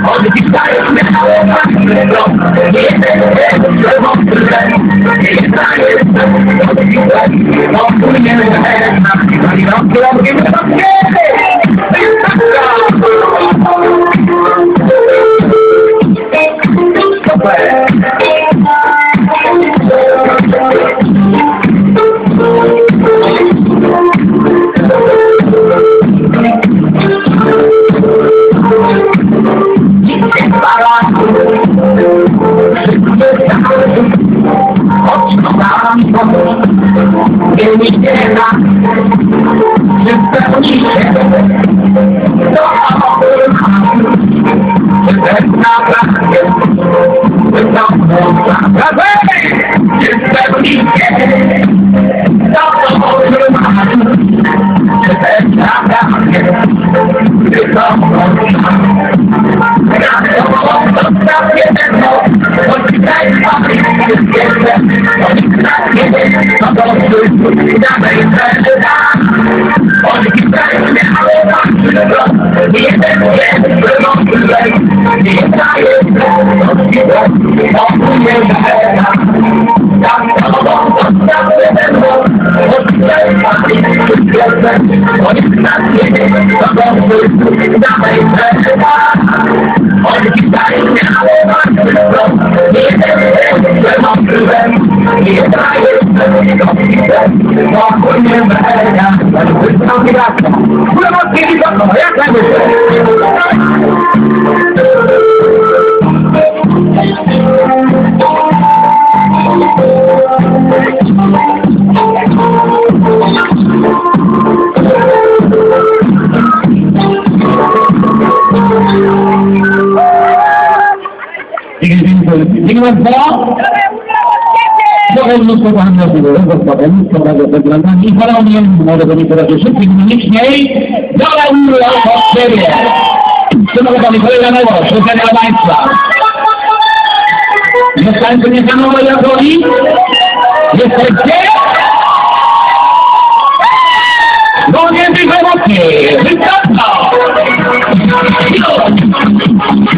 mnóstwo handlowego gospodarstwa, dobrego wyglądania i choronie, młodego niektórych techniczniej, dole uro od siebie. Szanowni kolega Nowo, szukania państwa. Mieszkańcy Niechanowej Jagoli? Jesteście? No nie tylko mocniej, wystarcza!